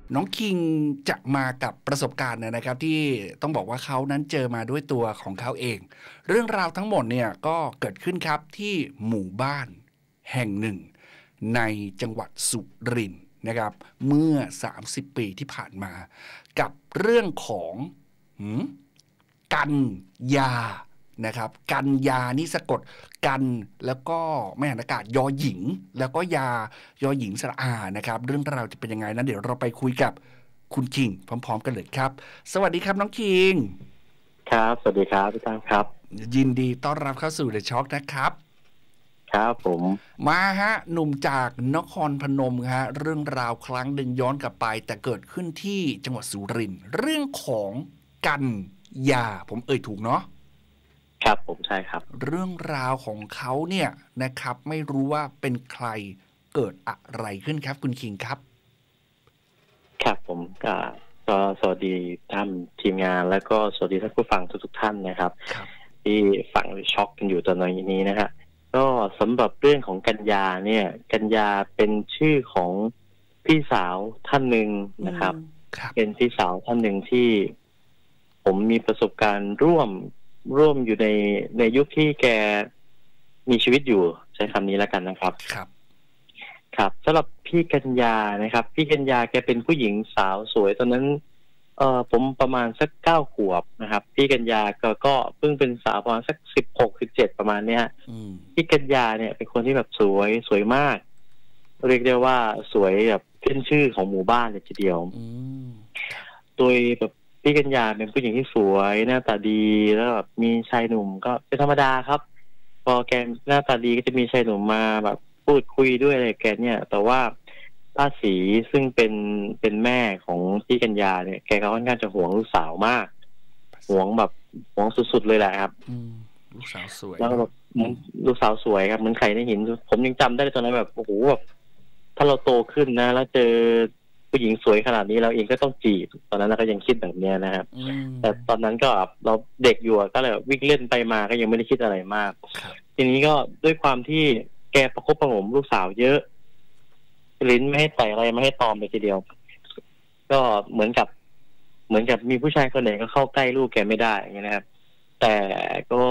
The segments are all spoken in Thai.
น้องคิงจะมากับประสบการณ์นะครับที่ต้องบอกว่าเขานั้นเจอมาด้วยตัวของเขาเอง เรื่องราวทั้งหมดเนี่ยก็เกิดขึ้นครับที่หมู่บ้านแห่งหนึ่งในจังหวัดสุรินทร์นะครับเมื่อ30ปีที่ผ่านมากับเรื่องของกันยานะครับกันยานี่สะกดกันแล้วก็แม่หันอากาศยอหญิงแล้วก็ยอหญิงสระอานะครับเรื่องราวจะเป็นยังไงนั้นเดี๋ยวเราไปคุยกับคุณคิงพร้อมๆกันเลยครับสวัสดีครับน้องคิงครับสวัสดีครับพี่ตั้มครับยินดีต้อนรับเข้าสู่ The Shock นะครับครับผมมาฮะหนุ่มจากนครพนมฮะเรื่องราวครั้งหนึ่งย้อนกลับไปแต่เกิดขึ้นที่จังหวัดสุรินทร์เรื่องของกันยาผมถูกเนาะครับผมใช่ครับเรื่องราวของเขาเนี่ยนะครับไม่รู้ว่าเป็นใครเกิดอะไรขึ้นครับคุณคิงครับครับผมก็สวัสดีท่านทีมงานแล้วก็สวัสดีท่านผู้ฟังทุกท่านนะครับที่ฟังช็อกกันอยู่ตอนนี้นะฮะก็สำหรับเรื่องของกัญญาเนี่ยกัญญาเป็นชื่อของพี่สาวท่านหนึ่งนะครับเป็นพี่สาวท่านหนึ่งที่ผมมีประสบการณ์ร่วมอยู่ในยุคที่แกมีชีวิตอยู่ใช้คำนี้แล้วกันนะครับครับสำหรับพี่กัญญานะครับพี่กัญญาแกเป็นผู้หญิงสาวสวยตอนนั้นผมประมาณสัก9 ขวบนะครับพี่กัญญาก็เพิ่งเป็นสาวประมาณสัก16-17ประมาณเนี้ยพี่กัญญาเนี่ยเป็นคนที่แบบสวยมากเรียกได้ว่าสวยแบบขึ้นชื่อของหมู่บ้านเลยทีเดียวโดยแบบพี่กัญญาเป็นผู้หญิงที่สวยหน้าตาดีแล้วแบบมีชายหนุ่มก็เป็นธรรมดาครับพอแกหน้าตาดีก็จะมีชายหนุ่มมาแบบพูดคุยด้วยอะไรแกเนี่ยแต่ว่าป้าศรีซึ่งเป็นแม่ของพี่กัญญาเนี่ยแกก็ค่อนข้างจะหวงลูกสาวมากหวงแบบหวงสุดๆเลยแหละครับลูกสาวสวยแล้วแบบลูกสาวสวยครับเหมือนไข่ในหินผมยังจำได้ตอนนั้นแบบโอ้โหแบบถ้าเราโตขึ้นนะแล้วเจอผู้หญิงสวยขนาดนี้เราเองก็ต้องจีบตอนนั้นเราก็ยังคิดแบบนี้นะครับแต่ตอนนั้นก็เราเด็กอยู่ก็เลยวิ่งเล่นไปมาก็ยังไม่ได้คิดอะไรมากทีนี้ก็ด้วยความที่แกประคบประหงมลูกสาวเยอะลิ้นไม่ให้ไต่อะไรไม่ให้ตอมไปทีเดียวก็เหมือนกับมีผู้ชายคนไหนก็เข้าใกล้ลูกแกไม่ได้อย่างนี้นะครับแต่ก็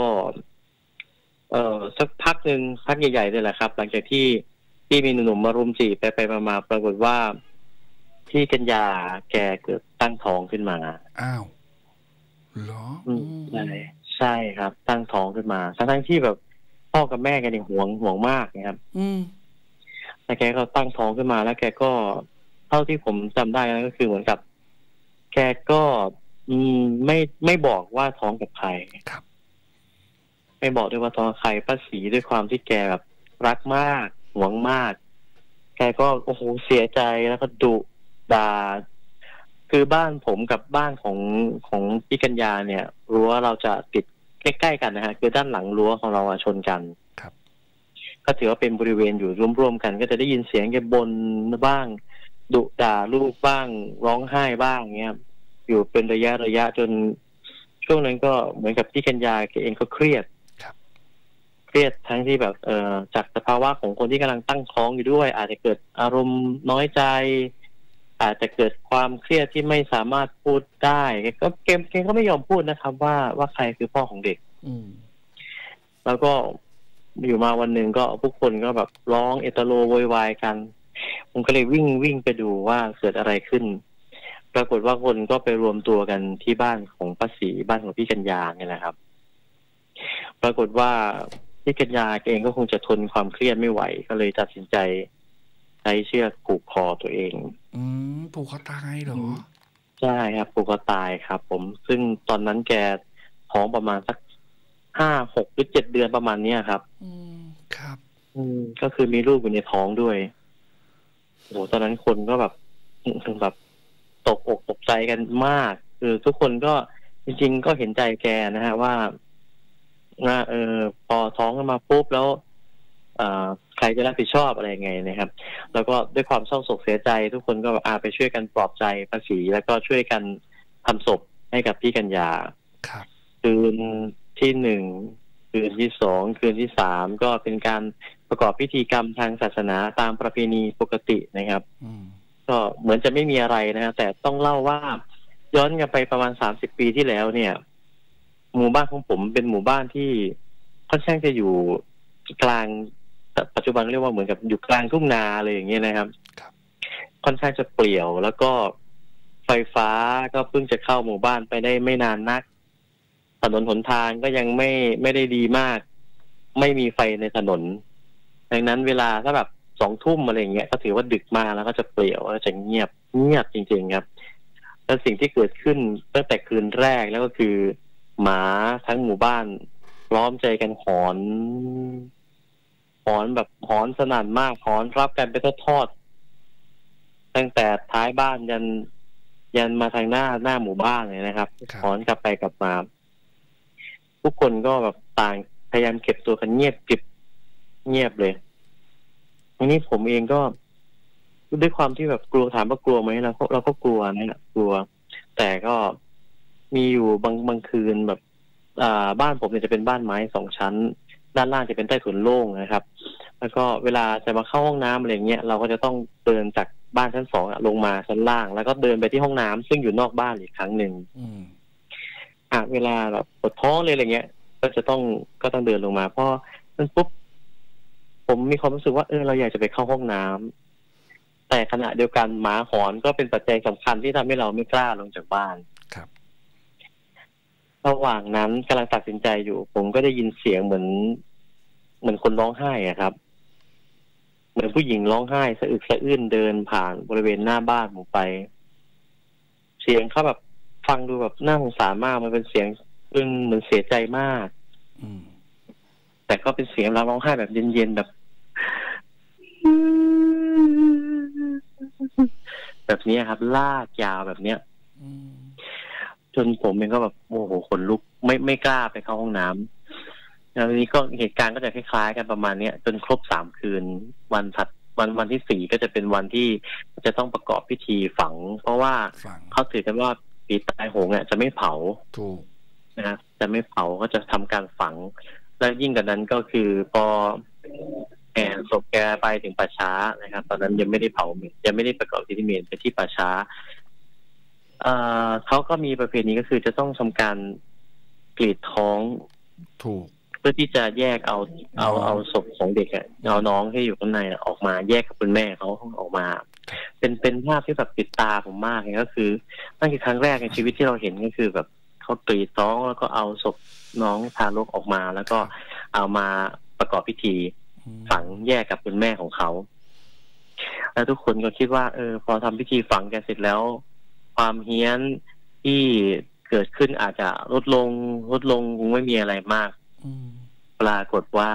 สักพักหนึ่งพักใหญ่ๆเลยแหละครับหลังจากที่มีหนุ่มมารุมจีบไปมาปรากฏว่าพี่กัญญาแกเกิดตั้งท้องขึ้นมาอ้าวเหรอใช่ครับตั้งท้องขึ้นมาทั้งที่แบบพ่อกับแม่แกเนี่ยห่วงมากนะครับแต่แกก็ตั้งท้องขึ้นมาแล้วแกก็เท่าที่ผมจำได้ก็คือเหมือนกับแกก็ไม่บอกว่าท้องกับใครครับไม่บอกด้วยว่าท้องกับใครป้าศรีด้วยความที่แกแบบรักมากหวงมากแกก็โอ้โหเสียใจแล้วก็ดุด่าคือบ้านผมกับบ้านของพี่กัญญาเนี่ยรั้วเราจะติดใกล้ๆกันนะฮะคือด้านหลังรั้วของเราชนกันครับก็ถือว่าเป็นบริเวณอยู่ร่วมๆกันก็จะได้ยินเสียงแกบ่นบ้างดุด่าลูกบ้างร้องไห้บ้างเงี้ยอยู่เป็นระยะจนช่วงนั้นก็เหมือนกับพี่กัญญาแกเองก็เครียดทั้งที่แบบจากสภาวะของคนที่กำลังตั้งท้องอยู่ด้วยอาจจะเกิดอารมณ์น้อยใจอาจจะเกิดความเครียดที่ไม่สามารถพูดได้ก็เกมก็ไม่ยอมพูดนะครับว่าใครคือพ่อของเด็กแล้วก็อยู่มาวันหนึ่งก็ผู้คนก็แบบร้องเอตโลโวยวายกันผมก็เลยวิ่งไปดูว่าเกิดอะไรขึ้นปรากฏว่าคนก็ไปรวมตัวกันที่บ้านของป้าศรีบ้านของพี่กัญญาเนี่ยนะครับปรากฏว่าพี่กัญญาเองก็คงจะทนความเครียดไม่ไหวก็เลยตัดสินใจใช้เชือกผูกคอตัวเองผูกคอตายเหรอใช่ครับผูกคอตายครับผมซึ่งตอนนั้นแกท้องประมาณสัก5-6 หรือ 7 เดือนประมาณนี้ครับครับก็คือมีลูกอยู่ในท้องด้วยโหตอนนั้นคนก็แบบตกอกตกใจกันมากคือทุกคนก็จริงๆก็เห็นใจแกนะฮะว่าพอท้องกันมาปุ๊บแล้วใครจะรับผิดชอบอะไรยังไงนะครับแล้วก็ด้วยความเศร้าโศกเสียใจทุกคนก็ไปช่วยกันปลอบใจป้าศรีแล้วก็ช่วยกันทำศพให้กับพี่กัญญาคืนที่1คืนที่2คืนที่3ก็เป็นการประกอบพิธีกรรมทางศาสนาตามประเพณีปกตินะครับก็เหมือนจะไม่มีอะไรนะฮะแต่ต้องเล่าว่าย้อนกลับไปประมาณ30 ปีที่แล้วเนี่ยหมู่บ้านของผมเป็นหมู่บ้านที่ค่อนข้างจะอยู่กลางปัจจุบันเรียกว่าเหมือนกับอยู่กลางทุ่งนาอะไรอย่างเงี้ยนะครับค่อนข้างจะเปลี่ยวแล้วก็ไฟฟ้าก็เพิ่งจะเข้าหมู่บ้านไปได้ไม่นานนักถนนหนทางก็ยังไม่ได้ดีมากไม่มีไฟในถนนดังนั้นเวลาถ้าแบบ20 ทุ่มอะไรอย่างเงี้ยก็ถือว่าดึกมากแล้วก็จะเปลี่ยวแล้วจะเงียบจริงๆครับแล้วสิ่งที่เกิดขึ้นตั้งแต่คืนแรกแล้วก็คือหมาทั้งหมู่บ้านล้อมใจกันหอนแบบหอนสนั่นมากหอนรับกันเป็นทอดๆตั้งแต่ท้ายบ้านยันมาทางหน้าหมู่บ้านเลยนะครับหอนกลับไปกลับมาทุกคนก็แบบต่างพยายามเก็บตัวกันเงียบกริบเงียบเลยอันนี้ผมเองก็ด้วยความที่แบบกลัวถามว่ากลัวไหมเราก็กลัวนะกลัวแต่ก็มีอยู่บางคืนแบบบ้านผมเนี่ยจะเป็นบ้านไม้2 ชั้นด้านล่างจะเป็นใต้ถุนโล่งนะครับแล้วก็เวลาจะมาเข้าห้องน้ำอะไรเงี้ยเราก็จะต้องเดินจากบ้านชั้น2ลงมาชั้นล่างแล้วก็เดินไปที่ห้องน้ำซึ่งอยู่นอกบ้านอีกครั้งหนึ่งเวลาแบบปวดท้องเลยอะไรเงี้ยก็ต้องเดินลงมาเพราะนั้นปุ๊บผมมีความรู้สึกว่าเราอยากจะไปเข้าห้องน้ำแต่ขณะเดียวกันหมาหอนก็เป็นปัจจัยสำคัญที่ทำให้เราไม่กล้าลงจากบ้านครับระหว่างนั้นกำลังตัดสินใจอยู่ผมก็ได้ยินเสียงเหมือนคนร้องไห้อะครับเหมือนผู้หญิงร้องไห้สะอึกสะอื้นเดินผ่านบริเวณหน้าบ้านผมไปเสียงเขาแบบฟังดูแบบน่าสงสารมากมันเป็นเสียงเหมือนเสียใจมากแต่ก็เป็นเสียงร้องไห้แบบเย็นๆแบบนี้ครับลากยาวแบบเนี้ยจนผมเองก็แบบโอ้โหขนลุกไม่กล้าไปเข้าห้องน้ำแล้วทีนี้ก็เหตุการณ์ก็จะคล้ายๆกันประมาณเนี้ยจนครบ3 คืนวันที่4ก็จะเป็นวันที่จะต้องประกอบพิธีฝังเพราะว่าเขาถือกันว่าปีตายโหงจะไม่เผาถูกนะครับจะไม่เผาก็จะทำการฝังและยิ่งกว่านั้นก็คือพอศพแกไปถึงป่าช้านะครับตอนนั้นยังไม่ได้เผายังไม่ได้ประกอบพิธีเมนไปที่ป่าช้าเขาก็มีประเพณีก็คือจะต้องทำการกรีดท้องถูกเพื่อที่จะแยกเอาศพของเด็กเอาน้องที่อยู่ข้างในออกมาแยกกับคุณแม่เขาออกมาเป็นภาพที่แบบติดตาผมมากเลยก็คือนั่นคือครั้งแรกในชีวิตที่เราเห็นก็คือแบบเขากรีดท้องแล้วก็เอาศพน้องทารกออกมาแล้วก็เอามาประกอบพิธีฝังแยกกับคุณแม่ของเขาแล้วทุกคนก็คิดว่าพอทำพิธีฝังกันเสร็จแล้วความเฮี้ยนที่เกิดขึ้นอาจจะลดลงคงไม่มีอะไรมากปรากฏว่า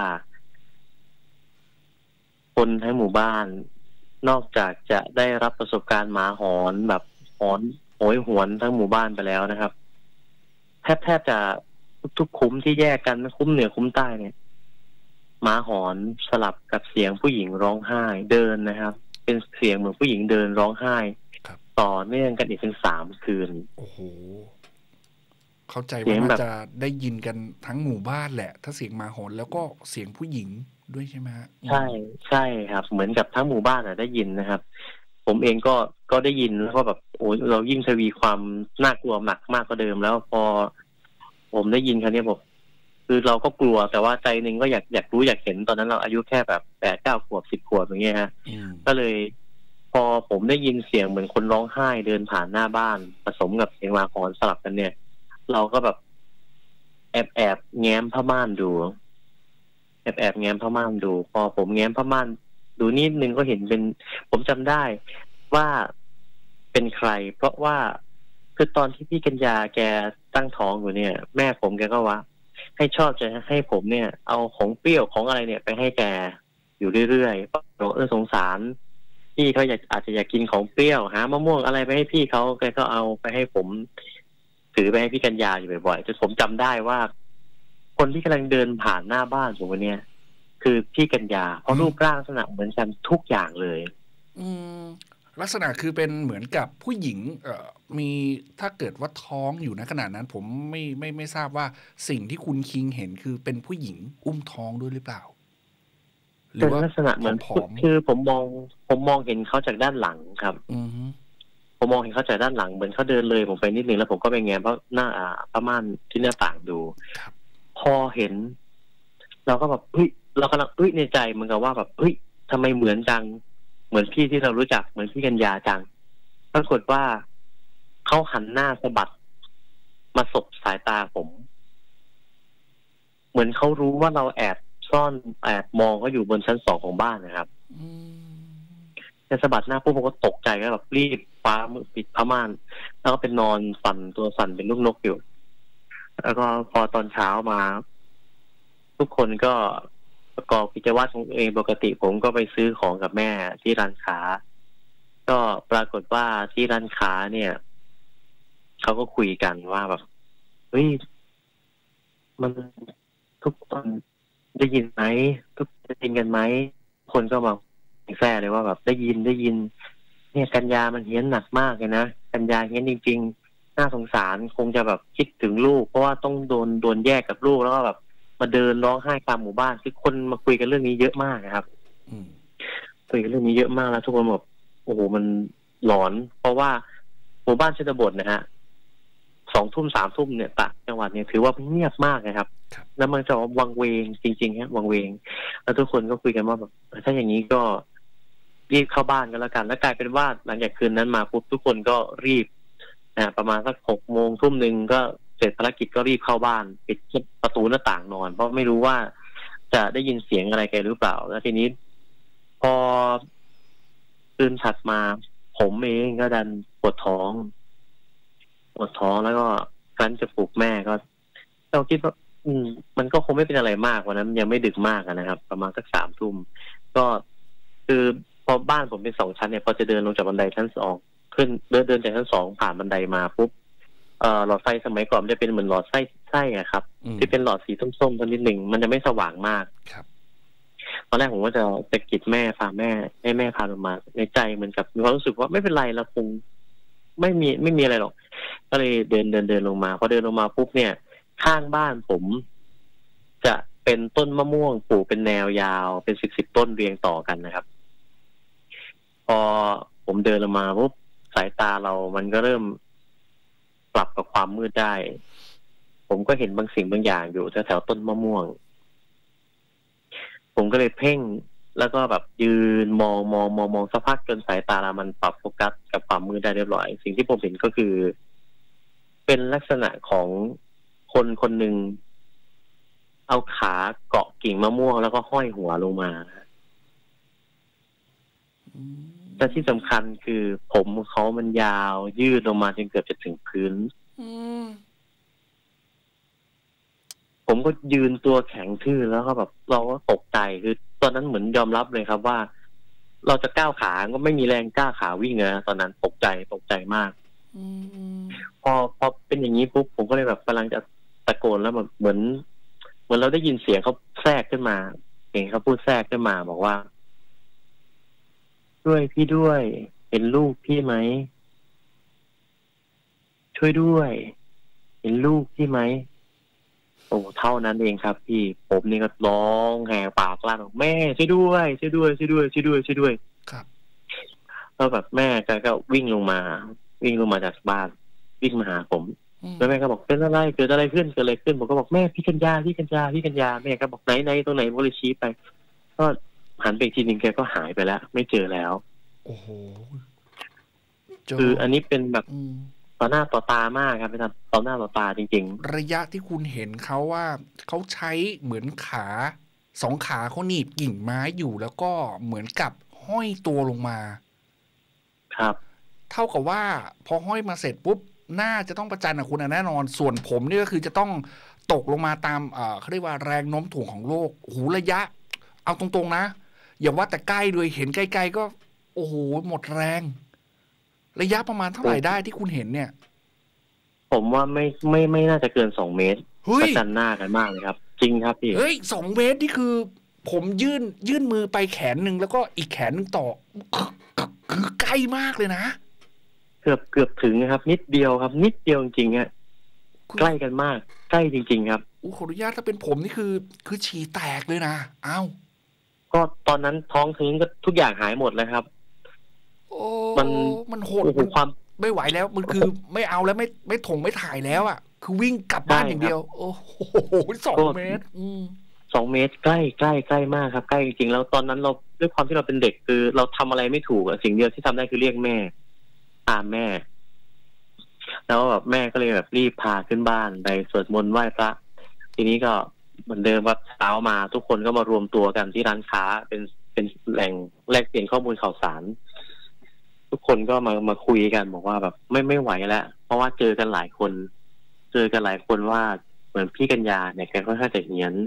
คนทั้งหมู่บ้านนอกจากจะได้รับประสบการณ์หมาหอนแบบหอนโหยหวนทั้งหมู่บ้านไปแล้วนะครับแทบจะทุกคุ้มที่แยกกันคุ้มเหนือคุ้มใต้เนี่ยหมาหอนสลับกับเสียงผู้หญิงร้องไห้เดินนะครับเป็นเสียงเหมือนผู้หญิงเดินร้องไห้ต่อเนื่องกันอีกถึง3 คืนโอ้โหเข้าใจว่าน่าจะได้ยินกันทั้งหมู่บ้านแหละถ้าเสียงหมาหอนแล้วก็เสียงผู้หญิงด้วยใช่ไหมใช่ครับเหมือนกับทั้งหมู่บ้านได้ยินนะครับผมเองก็ได้ยินแล้วก็แบบโอ้เรายิ่งทวีความน่ากลัวหนักมากกว่าเดิมแล้วพอผมได้ยินครั้งนี้บอกคือเราก็กลัวแต่ว่าใจนึงก็อยากรู้อยากเห็นตอนนั้นเราอายุแค่แบบ8-9 ขวบ10 ขวบอย่างเงี้ยฮะก็เลยพอผมได้ยินเสียงเหมือนคนร้องไห้เดินผ่านหน้าบ้านผสมกับเสียงหมาหอนสลับกันเนี่ยเราก็แบบแอบแง้มผ้าม่านดูแอบแง้มผ้าม่านดูพอผมแง้มผ้าม่านดูนิดนึงก็เห็นเป็นผมจำได้ว่าเป็นใครเพราะว่าคือตอนที่พี่กัญญาแกตั้งท้องอยู่เนี่ยแม่ผมแกก็ว่าให้ชอบจะให้ผมเนี่ยเอาของเปรี้ยวของอะไรเนี่ยไปให้แกอยู่เรื่อยๆบอกสงสารพี่เขาอาจจะอยากกินของเปรี้ยวหามะม่วงอะไรไปให้พี่เขาแกก็เอาไปให้ผมถือไปให้พี่กัญญาอยู่บ่อยๆจนผมจำได้ว่าคนที่กำลังเดินผ่านหน้าบ้านผมวันนี้คือพี่กัญญาเพราะรูปร่างลักษณะเหมือนกันทุกอย่างเลยลักษณะคือเป็นเหมือนกับผู้หญิงมีถ้าเกิดว่าท้องอยู่ในขณะนั้นผมไม่ทราบว่าสิ่งที่คุณคิงเห็นคือเป็นผู้หญิงอุ้มท้องด้วยหรือเปล่าหรืเป็อนว่าลักษณะเหมือนผอมคือผมมองเห็นเขาจากด้านหลังครับๆอือฮึผมมองเห็นเขาจากด้านหลังเหมือนเขาเดินเลยผมไปนิดนึงแล้วผมก็ไปแงเพราะหน้าผ้าม่านที่หน้าต่างดูครับพอเห็นเราก็แบบเฮ้ยเรากำลังเฮ้ยในใจเหมือนกับว่าแบบเฮ้ยทำไมเหมือนจังเหมือนพี่ที่เรารู้จักเหมือนพี่กัญญาจังปรากฏว่าเขาหันหน้าสะบัดมาสบสายตาผมเหมือนเขารู้ว่าเราแอบซ่อนแอบมองเขาอยู่บนชั้น2ของบ้านนะครับอืมแต่สะบัดหน้าปุ๊บผมก็ตกใจก็แบบรีบคว้ามือปิดผ้าม่านแล้วก็เป็นนอนสั่นตัวสั่นเป็นลูกนกอยู่แล้วก็พอตอนเช้ามาทุกคนก็ประกอบกิจวัตรของตัวเองปกติผมก็ไปซื้อของกับแม่ที่ร้านค้าก็ปรากฏว่าที่ร้านค้าเนี่ยเขาก็คุยกันว่าแบบเฮ้ยมันทุกคนได้ยินไหมทุกคนได้ยินกันไหมคนก็มาแฝงเลยว่าแบบได้ยินเนี่ยกัญญามันเฮี้ยนหนักมากเลยนะกัญญาเฮี้ยนจริงๆน่าสงสารคงจะแบบคิดถึงลูกเพราะว่าต้องโดนแยกกับลูกแล้วก็แบบมาเดินร้องไห้ตามหมู่บ้านคือคนมาคุยกันเรื่องนี้เยอะมากนะครับคุยกันเรื่องนี้เยอะมากแล้วทุกคนแบบโอ้โหมันหลอนเพราะว่าหมู่บ้านชนบทนะฮะ2 ทุ่ม3 ทุ่มเนี่ยต่างจังหวัดเนี่ยถือว่าเงียบมากนะครับแล้วมันจะวังเวงจริงๆฮะวังเวงแล้วทุกคนก็คุยกันว่าแบบถ้าอย่างนี้ก็รีบเข้าบ้านกันแล้วกันแล้วกลายเป็นว่าหลังจากคืนนั้นมาปุ๊บทุกคนก็รีบประมาณสัก6 โมงทุ่มหนึ่งก็เสร็จภารกิจก็รีบเข้าบ้านปิดประตูหน้าต่างนอนเพราะไม่รู้ว่าจะได้ยินเสียงอะไรกันหรือเปล่าแล้วทีนี้พอคืนถัดมาผมเองก็ดันปวดท้องแล้วก็ครั้นจะปลุกแม่ก็เราคิดว่ามันก็คงไม่เป็นอะไรมากวันนั้นยังไม่ดึกมากนะครับประมาณสัก3 ทุ่มก็คือพอบ้านผมเป็น2 ชั้นเนี่ยพอจะเดินลงจากบันไดชั้น2ขึ้นเดินจากชั้น2ผ่านบันไดมาปุ๊บหลอดไฟสมัยก่อนมันจะเป็นเหมือนหลอดไส้อะครับที่เป็นหลอดสีส้มๆตัวนิดหนึ่งมันจะไม่สว่างมากครับตอนแรกผมก็จะตะกิดแม่พาแม่ให้แม่พาลงมาในใจเหมือนกับมีความรู้สึกว่าไม่เป็นไรเราคงไม่มีอะไรหรอกก็เลยเดินลงมาพอเดินลงมาปุ๊บเนี่ยข้างบ้านผมจะเป็นต้นมะม่วงปลูกเป็นแนวยาวเป็น10ต้นเรียงต่อกันนะครับพอผมเดินลงมาปุ๊บสายตาเรามันก็เริ่มปรับกับความมืดได้ผมก็เห็นบางสิ่งบางอย่างอยู่แถวต้นมะม่วงผมก็เลยเพ่งแล้วก็แบบยืนมองสักพักจนสายตาเรามันปรับโฟกัสกับความมืดได้เรียบร้อยสิ่งที่ผมเห็นก็คือเป็นลักษณะของคนคนหนึ่งเอาขาเกาะกิ่งมะม่วงแล้วก็ห้อยหัวลงมาแต่ที่สำคัญคือผมเขามันยาวยืดลงมาจนเกือบจะถึงพื้นผมก็ยืนตัวแข็งทื่อแล้วก็แบบเราก็ตกใจคือตอนนั้นเหมือนยอมรับเลยครับว่าเราจะก้าวขาก็ไม่มีแรงก้าวขาวิ่งนะตอนนั้นตกใจมากพอเป็นอย่างนี้ปุ๊บผมก็เลยแบบกำลังจะตะโกนแล้วแบบเหมือนเราได้ยินเสียงเขาแทรกขึ้นมาเห็นเขาพูดแทรกขึ้นมาบอกว่าช่วยพี่ด้วยเห็นลูกพี่ไหมช่วยด้วยเห็นลูกพี่ไหมโอ้เท่านั้นเองครับพี่ผมนี่ก็ร้องแหกปากลั่นบอกแม่ช่วยด้วยครับแล้วแบบแม่ก็วิ่งลงมาจากบ้านวิ่งมาหาผมแล้วแม่ก็บอกเป็นอะไรเกิดอะไรขึ้นผมก็บอกแม่พี่กัญญาแม่ก็บอกไหนตรงไหนผมเลยชี้ไปก็หันไปอีกทีนึงแกก็หายไปแล้วไม่เจอแล้วโอ้โหคืออันนี้เป็นแบบต่อหน้าต่อตามากครับเป็นต่อหน้าต่อตาจริงๆระยะที่คุณเห็นเขาว่าเขาใช้เหมือนขา2 ขาเขาหนีบกิ่งไม้อยู่แล้วก็เหมือนกับห้อยตัวลงมาครับเท่ากับว่าพอห้อยมาเสร็จปุ๊บน่าจะต้องประจันกับคุณแน่นอนส่วนผมนี่ก็คือจะต้องตกลงมาตามเขาเรียกว่าแรงโน้มถ่วงของโลกหูระยะเอาตรงๆนะอย่าว่าแต่ใกล้เลยเห็นไกลๆก็โอ้โหหมดแรงระยะประมาณเท่าไหร่ได้ที่คุณเห็นเนี่ยผมว่าไม่น่าจะเกิน2 เมตรประจันหน้ากันมากเลยครับจริงครับพี่ 2 เมตรนี่คือผมยื่นมือไปแขนหนึ่งแล้วก็อีกแขนหนึ่งต่อคือใกล้มากเลยนะเกือบถึงนะครับนิดเดียวครับนิดเดียวจริงๆอ่ะใกล้กันมากใกล้จริงๆครับขออนุญาตถ้าเป็นผมนี่คือฉี่แตกเลยนะอ้าวก็ตอนนั้นท้องทิ้งก็ทุกอย่างหายหมดเลยครับโอ้มันมันโหดมันความไม่ไหวแล้วมันคือไม่เอาแล้วไม่ไม่ถ่ายแล้วอ่ะคือวิ่งกลับบ้านอย่างเดียวโอ้โห2 เมตร 2 เมตรใกล้มากครับใกล้จริงๆแล้วตอนนั้นเราด้วยความที่เราเป็นเด็กคือเราทำอะไรไม่ถูกสิ่งเดียวที่ทำได้คือเรียกแม่ตามแม่แล้วแบบแม่ก็เลยแบบรีบพาขึ้นบ้านไปสวดมนต์ไหว้พระทีนี้ก็เหมือนเดิมว่าเช้ามาทุกคนก็มารวมตัวกันที่ร้านค้าเป็นแหล่งแลกเปลี่ยนข้อมูลข่าวสารทุกคนก็มาคุยกันบอกว่าแบบไม่ไหวแล้วเพราะว่าเจอกันหลายคนว่าเหมือนพี่กัญญาเนี่ยแกค่อนข้างจะเหียน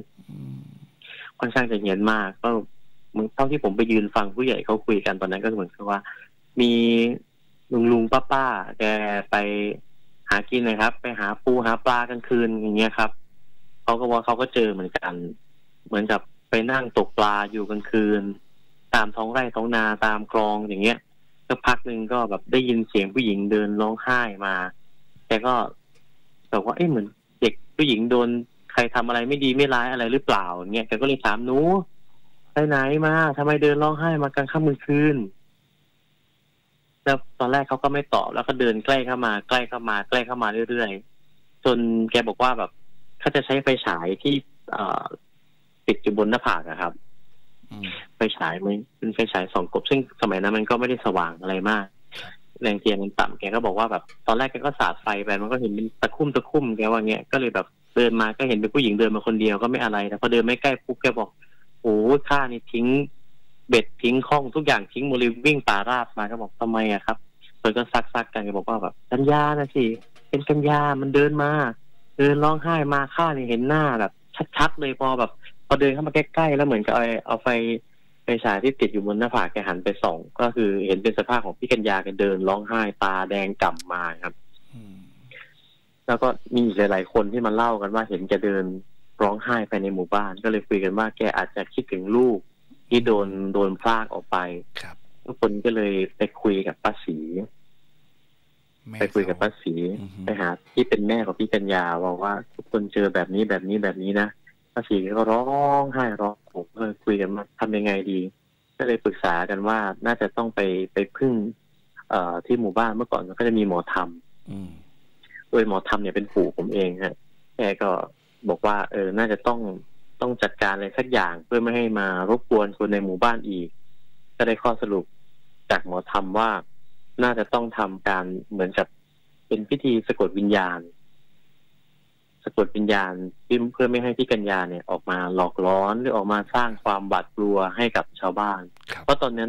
มากก็เหมือนเท่าที่ผมไปยืนฟังผู้ใหญ่เขาคุยกันตอนนั้นก็เหมือนกับว่ามีลุงป้าแกไปหากินนะครับไปหาปูหาปลากลางคืนอย่างเงี้ยครับเขาก็ว่าเขาก็เจอเหมือนกันเหมือนกับไปนั่งตกปลาอยู่กลางคืนตามท้องไร่ท้องนาตามคลองอย่างเงี้ยสักพักหนึ่งก็แบบได้ยินเสียงผู้หญิงเดินร้องไห้มาแกก็บอกว่าเหมือนเด็กผู้หญิงโดนใครทำอะไรไม่ดีไม่ร้ายอะไรหรือเปล่าเงี้ยแกก็เลยถามหนูไปไหนมาทำไมเดินร้องไห้มากลางค่ำกลางคืนแล้วตอนแรกเขาก็ไม่ตอบแล้วก็เดินใกล้เข้ามาเรื่อยๆจนแกบอกว่าแบบเขาจะใช้ไฟฉายที่ติดอยู่บนหน้าผากครับไฟฉายมันเป็นไฟฉายส่องกบซึ่งสมัยนั้นมันก็ไม่ได้สว่างอะไรมากแรงเทียนมันต่ำแกก็บอกว่าแบบตอนแรกแกก็สาดไฟไปมันก็เห็นเป็นตะคุ่มแกว่าเงี้ยก็เลยแบบเดินมาก็เห็นเป็นผู้หญิงเดินมาคนเดียวก็ไม่อะไรแต่พอเดินไม่ใกล้ปุ๊บแกบอกโอ้ข้านี่ทิ้งเบ็ดทิ้งข้องทุกอย่างทิ้งหมดเลยวิ่งป่าราบมาก็บอกทำไมอะครับเพื่อนก็ซักกันแกบอกว่าแบบกัญญานะสิเป็นกัญญามันเดินมาเดินร้องไห้มาข้านี่เห็นหน้าแบบชัดๆเลยพอเดินเข้ามาใกล้ๆแล้วเหมือนกับเอาไฟฉายที่ติดอยู่บนหน้าผากแกหันไปส่องก็คือเห็นเป็นสภาพของพี่กัญญาแกเดินร้องไห้ตาแดงก่ำมาครับแล้วก็มีอีกหลายๆคนที่มาเล่ากันว่าเห็นแกเดินร้องไห้ไปในหมู่บ้านก็เลยคุยกันว่าแกอาจจะคิดถึงลูกที่โดนพรากออกไปทุกคนก็เลยไปคุยกับป้าศรีไปหาที่เป็นแม่ของพี่กัญญาบอกว่าทุกคนเจอแบบนี้นะป้าศรีก็ร้องไห้ร้องผมก็คุยกันว่าทำยังไงดีก็เลยปรึกษากันว่าน่าจะต้องไปพึ่งที่หมู่บ้านเมื่อก่อนมันก็จะมีหมอธรรมโดยหมอธรรมเนี่ยเป็นปู่ผมเองฮะแกก็บอกว่าน่าจะต้องจัดการอะไรสักอย่างเพื่อไม่ให้มารบกวนคนในหมู่บ้านอีกก็ได้ข้อสรุปจากหมอธรรมว่าน่าจะต้องทำการเหมือนกับเป็นพิธีสะกดวิญญาณเพื่อไม่ให้พี่กัญญาเนี่ยออกมาหลอกล้อนหรือออกมาสร้างความบาดกลัวให้กับชาวบ้านเพราะตอนนั้น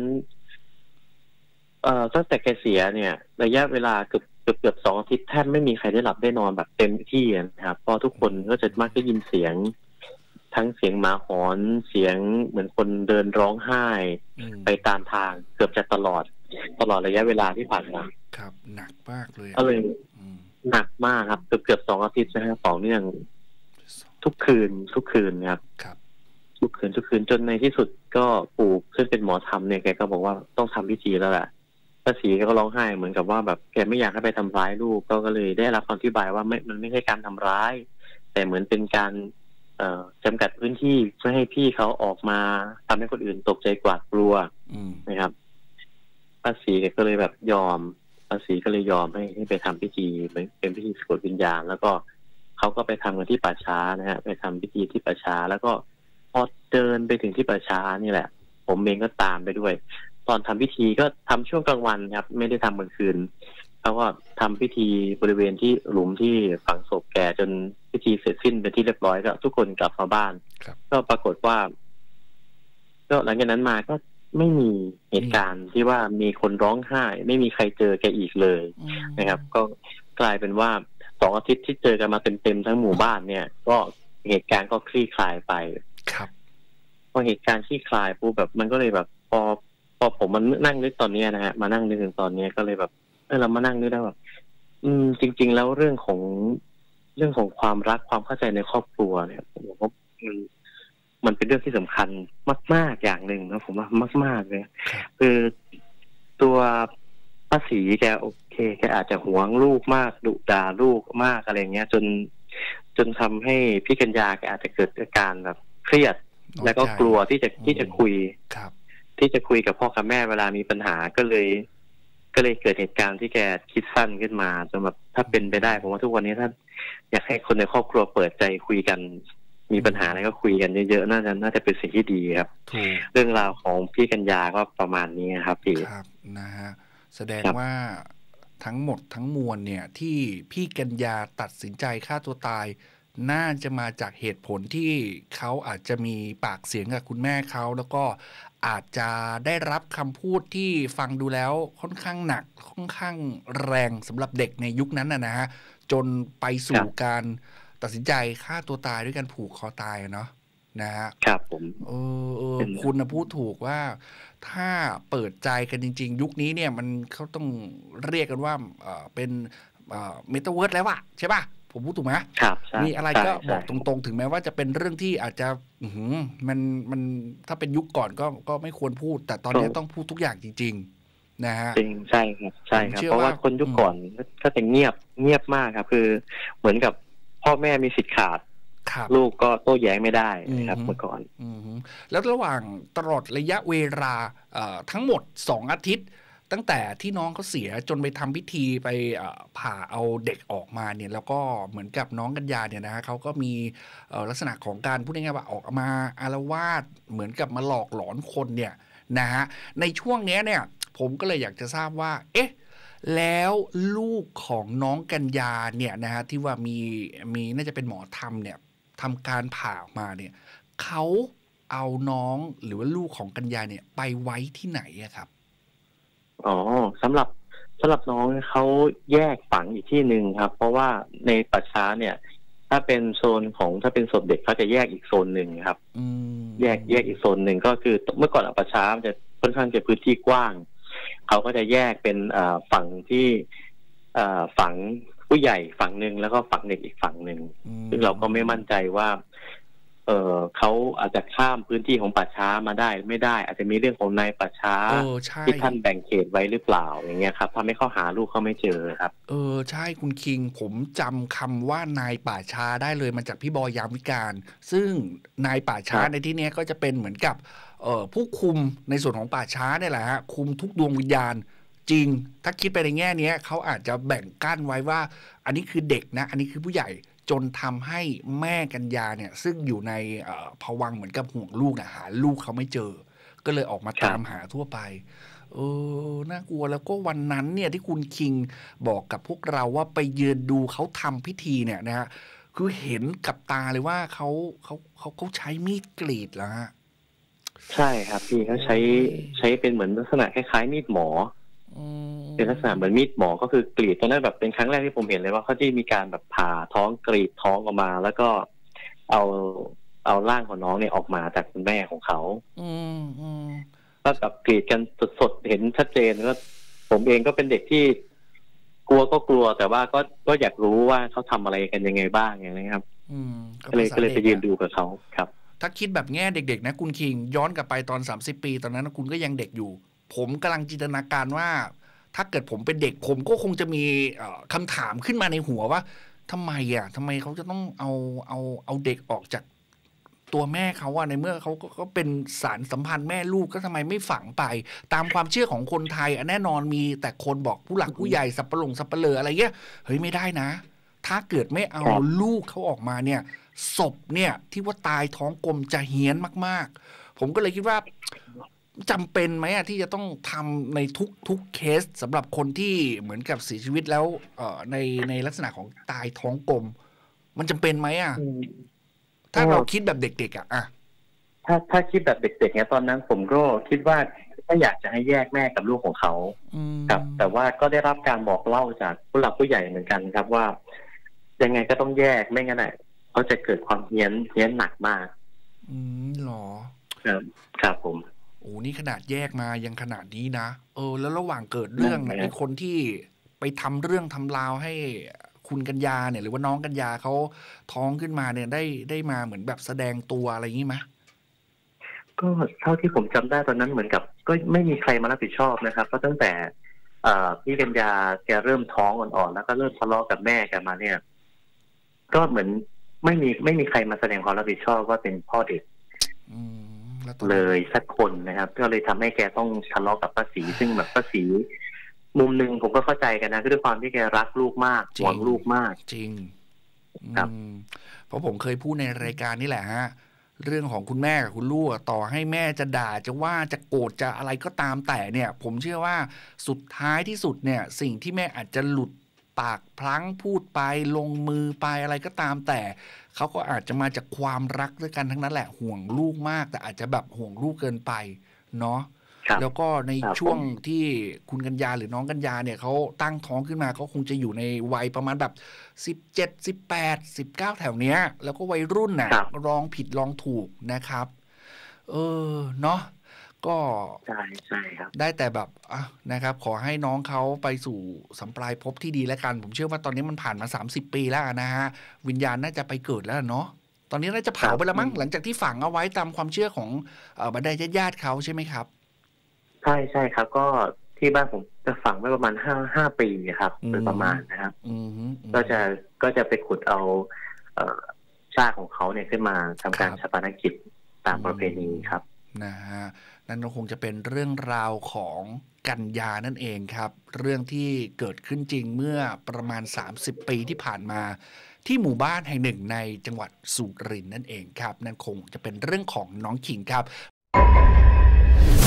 ตั้งแต่แกเสียเนี่ยระยะเวลาเกือบ2 อาทิตย์แทบไม่มีใครได้หลับได้นอนแบบเต็มที่นะครับเพราะทุกคนก็จะมักได้ยินเสียงทั้งเสียงหมาหอนเสียงเหมือนคนเดินร้องไห้ไปตามทางเกือบจะตลอดระยะเวลาที่ผ่านมาครับหนักมากเลยก็เลยหนักมากครับเกือบ2 อาทิตย์นะครับต่อเนื่องทุกคืนครับทุกคืนจนในที่สุดก็ปู่ซึ่งเป็นหมอธรรมเนี่ยแกก็บอกว่าต้องทำพิธีแล้วแหละป้าศรีก็ร้องไห้เหมือนกับว่าแบบแกไม่อยากให้ไปทำร้ายลูกก็เลยได้รับคำอธิบายว่ามันไม่ใช่การทำร้ายแต่เหมือนเป็นการจำกัดพื้นที่เพื่อให้พี่เขาออกมาทำให้คนอื่นตกใจกวาดกลัวนะครับป้าศรีก็เลยแบบยอมให้ไปทำพิธีเป็นพิธีสะกดวิญญาณแล้วก็เขาก็ไปทำกันที่ป่าช้านะฮะไปทำพิธีที่ป่าช้าแล้วก็พอเดินไปถึงที่ป่าช้านี่แหละผมเองก็ตามไปด้วยตอนทำพิธีก็ทำช่วงกลางวันครับไม่ได้ทำกลางคืนเขาก็ทำพิธีบริเวณที่หลุมที่ฝังศพแกจนพิธีเสร็จสิ้นเป็นที่เรียบร้อยก็ทุกคนกลับมาบ้านก็ปรากฏว่าก็หลังจากนั้นมาก็ไม่มีเหตุการณ์ที่ว่ามีคนร้องไห้ไม่มีใครเจอแกอีกเลยนะครับก็กลายเป็นว่า2 อาทิตย์ที่เจอกันมาเต็มทั้งหมู่บ้านเนี่ยก็เหตุการณ์ก็คลี่คลายไปพอเหตุการณ์คลี่คลายปุ๊บแบบมันก็เลยแบบพอผมมันนั่งนึกตอนนี้นะฮะมานั่งนึกถึงตอนนี้ก็เลยแบบเรามานั่งนึกได้แบบจริงๆแล้วเรื่องของความรักความเข้าใจในครอบครัวเนี่ยผมว่ามันเป็นเรื่องที่สำคัญมากๆอย่างหนึ่งนะผมว่ามากๆเลยคือตัวป้าศรีแกโอเคแกอาจจะหวงลูกมากดุด่าลูกมากอะไรเงี้ยจนทำให้พี่กัญญาแกอาจจะเกิดอาการแบบเครียดแล้วก็กลัวที่จะคุยครับที่จะคุยกับพ่อกับแม่เวลามีปัญหาก็เลยเกิดเหตุการณ์ที่แกคิดสั้นขึ้นมาจนแบบถ้าเป็นไปได้ผมว่าทุกวันนี้ถ้าอยากให้คนในครอบครัวเปิดใจคุยกันมีปัญหาอะไรก็คุยกันเยอะๆน่าจะเป็นสิ่งที่ดีครับเรื่องราวของพี่กัญญาก็ประมาณนี้ครับพี่ครับนะฮะแสดงว่าทั้งหมดทั้งมวลเนี่ยที่พี่กัญญาตัดสินใจฆ่าตัวตายน่าจะมาจากเหตุผลที่เขาอาจจะมีปากเสียงกับคุณแม่เขาแล้วก็อาจจะได้รับคำพูดที่ฟังดูแล้วค่อนข้างหนักค่อนข้างแรงสำหรับเด็กในยุคนั้นนะฮะจนไปสู่การตัดสินใจฆ่าตัวตายด้วยการผูกคอตายเนาะนะฮะครับผมคุณพูดถูกว่าถ้าเปิดใจกันจริงๆยุคนี้เนี่ยมันเขาต้องเรียกกันว่าเป็นเมตาเวิร์สแล้วอะใช่ป่ะผมพูดถูกไหมครับมีอะไรก็บอกตรงๆถึงแม้ว่าจะเป็นเรื่องที่อาจจะมันถ้าเป็นยุคก่อนก็ไม่ควรพูดแต่ตอนนี้ต้องพูดทุกอย่างจริงๆนะฮะจริงใช่ครับเพราะว่าคนยุคก่อนก็จะเงียบมากครับคือเหมือนกับพ่อแม่มีสิทธิ์ขาดลูกก็โต้แย้งไม่ได้นะครับเมื่อก่อนแล้วระหว่างตลอดระยะเวลาทั้งหมด2 อาทิตย์ตั้งแต่ที่น้องเขาเสียจนไปทำพิธีไปผ่าเอาเด็กออกมาเนี่ยแล้วก็เหมือนกับน้องกัญญาเนี่ยนะฮะเขาก็มีลักษณะของการพูดง่ายๆว่าออกมาอาละวาดเหมือนกับมาหลอกหลอนคนเนี่ยนะฮะในช่วงนี้เนี่ยผมก็เลยอยากจะทราบว่าเอ๊ะแล้วลูกของน้องกัญญาเนี่ยนะฮะที่ว่ามีน่าจะเป็นหมอธรรมเนี่ยทำการผ่าออกมาเนี่ยเขาเอาน้องหรือว่าลูกของกัญญาเนี่ยไปไว้ที่ไหนอะครับอ๋อสำหรับน้องเขาแยกฝังอีกที่หนึ่งครับเพราะว่าในป่าช้าเนี่ยถ้าเป็นโซนของถ้าเป็นศพเด็กเขาจะแยกอีกโซนหนึ่งครับแยกอีกโซนหนึ่งก็คือเมื่อก่อนป่าช้ามันจะค่อนข้างจะพื้นที่กว้างเขาก็จะแยกเป็นฝั่งที่ฝั่งผู้ใหญ่ฝั่งหนึ่งแล้วก็ฝั่งเด็กอีกฝั่งหนึ่งซึ่งเราก็ไม่มั่นใจว่าเขาอาจจะข้ามพื้นที่ของป่าช้ามาได้ไม่ได้อาจจะมีเรื่องของนายป่าช้าที่ท่านแบ่งเขตไว้หรือเปล่าอย่างเงี้ยครับทำให้เขาหาลูกเขาไม่เจอครับใช่คุณคิงผมจำคำว่านายป่าช้าได้เลยมาจากพี่บอยยามวิการซึ่งนายป่าช้าในที่นี้ก็จะเป็นเหมือนกับผู้คุมในส่วนของป่าช้าเนี่ยแหละฮะคุมทุกดวงวิญญาณจริงถ้าคิดไปในแง่นี้เขาอาจจะแบ่งกั้นไว้ว่าอันนี้คือเด็กนะอันนี้คือผู้ใหญ่จนทำให้แม่กัญญาเนี่ยซึ่งอยู่ในภวังค์เหมือนกับห่วงลูกนะหาลูกเขาไม่เจอก็เลยออกมาตามหาทั่วไปน่ากลัวแล้วก็วันนั้นเนี่ยที่คุณคิงบอกกับพวกเราว่าไปยืนดูเขาทำพิธีเนี่ยนะฮะคือเห็นกับตาเลยว่าเขาใช้มีดกรีดแล้วฮะใช่ครับพี่เขาใช้เป็นเหมือนลักษณะคล้ายๆมีดหมอเป็นลักษณะเหมือนมีดหมอก็คือกรีดตอนนั้นแบบเป็นครั้งแรกที่ผมเห็นเลยว่าเขาจะมีการแบบผ่าท้องกรีดท้องออกมาแล้วก็เอาร่างของน้องเนี่ยออกมาจากคุณแม่ของเขาก็แบบกรีดกันสดๆเห็นชัดเจนก็ผมเองก็เป็นเด็กที่กลัวแต่ว่าก็อยากรู้ว่าเขาทำอะไรกันยังไงบ้างอย่างนี้ครับก็เลยไปยืนดูกับเขาครับถ้าคิดแบบแง่เด็กๆนะคุณคิงย้อนกลับไปตอน30 ปีตอนนั้นคุณก็ยังเด็กอยู่ผมกำลังจินตนาการว่าถ้าเกิดผมเป็นเด็กผมก็คงจะมีคำถามขึ้นมาในหัวว่าทำไมเขาจะต้องเอาเด็กออกจากตัวแม่เขาในเมื่อเขาก็เป็นสารสัมพันธ์แม่ลูกก็ทำไมไม่ฝังไปตามความเชื่อของคนไทยแน่นอนมีแต่คนบอกผู้หลักผู้ใหญ่สับปะเลออะไรเงี้ยเฮ้ยไม่ได้นะถ้าเกิดไม่เอาลูกเขาออกมาเนี่ยศพเนี่ยที่ว่าตายท้องกลมจะเฮี้ยนมากๆผมก็เลยคิดว่าจำเป็นไหมที่จะต้องทำในทุกเคสสำหรับคนที่เหมือนกับเสียชีวิตแล้วในลักษณะของตายท้องกลมมันจำเป็นไหมถ้าเราคิดแบบเด็กๆถ้าคิดแบบเด็กๆเนี่ยตอนนั้นผมก็คิดว่าก็อยากจะให้แยกแม่กับลูกของเขาครับแต่ว่าก็ได้รับการบอกเล่าจากผู้หลักผู้ใหญ่เหมือนกันครับว่ายังไงก็ต้องแยกไม่งั้นเขาจะเกิดความเฮี้ยนหนักมากหรอครับผมโอ้นี่ขนาดแยกมายังขนาดนี้นะแล้วระหว่างเกิดเรื่องไอ้คนที่ไปทำเรื่องทำราวให้คุณกัญญาเนี่ยหรือว่าน้องกัญญาเขาท้องขึ้นมาเนี่ยได้มาเหมือนแบบแสดงตัวอะไรอย่างนี้ไหมก็เท่าที่ผมจำได้ตอนนั้นเหมือนกับก็ไม่มีใครมารับผิดชอบนะครับเพราะตั้งแต่พี่กัญญาแกเริ่มท้องอ่อนๆแล้วก็เริ่มทะเลาะกับแม่กันมาเนี่ยก็เหมือนไม่มีใครมาแสดงความรับผิดชอบว่าเป็นพ่อเด็กแล้วเลยสักคนนะครับก็เลยทำให้แกต้องทะเลาะกับป้าศรีซึ่งแบบป้าศรีมุมหนึ่งผมก็เข้าใจกันนะคือด้วยความที่แกรักลูกมากหวงลูกมากจริงครับเพราะผมเคยพูดในรายการนี่แหละฮะเรื่องของคุณแม่กับคุณลูกต่อให้แม่จะด่าจะว่าจะโกรธจะอะไรก็ตามแต่เนี่ยผมเชื่อว่าสุดท้ายที่สุดเนี่ยสิ่งที่แม่อาจจะหลุดปากพลั้งพูดไปลงมือไปอะไรก็ตามแต่เขาก็อาจจะมาจากความรักด้วยกันทั้งนั้นแหละห่วงลูกมากแต่อาจจะแบบห่วงลูกเกินไปเนาะแล้วก็ในช่วงที่คุณกัญญาหรือน้องกัญญาเนี่ยเขาตั้งท้องขึ้นมาเขาคงจะอยู่ในวัยประมาณแบบ17 18 19แถวเนี้ยแล้วก็วัยรุ่นน่ะลองผิดลองถูกนะครับเนาะก็ใช่ครับได้แต่แบบนะครับขอให้น้องเขาไปสู่สัมปรายภพที่ดีแล้วกันผมเชื่อว่าตอนนี้มันผ่านมา30 ปีแล้วนะฮะวิญญาณน่าจะไปเกิดแล้วเนาะตอนนี้น่าจะเผาไปแล้วมั้งหลังจากที่ฝังเอาไว้ตามความเชื่อของบรรดาญาติเขาใช่ไหมครับใช่ครับก็ที่บ้านผมจะฝังไว้ประมาณ5 ปีครับโดยประมาณนะครับก็จะไปขุดเอาซากของเขาเนี่ยขึ้นมาทำการชาปนกิจตามประเพณีครับนะฮะนั่นคงจะเป็นเรื่องราวของกัญญานั่นเองครับเรื่องที่เกิดขึ้นจริงเมื่อประมาณ30 ปีที่ผ่านมาที่หมู่บ้านแห่งหนึ่งในจังหวัดสุรินทร์นั่นเองครับนั่นคงจะเป็นเรื่องของน้องขิงครับ